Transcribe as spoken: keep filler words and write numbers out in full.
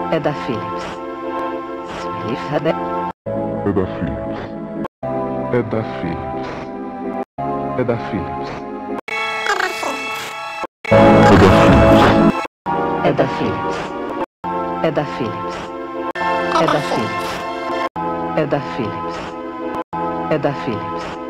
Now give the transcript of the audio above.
É da Philips. É da Philips. É da Philips. É da Philips. É da Philips. É da Philips. É da Philips. É da Philips. É da Philips.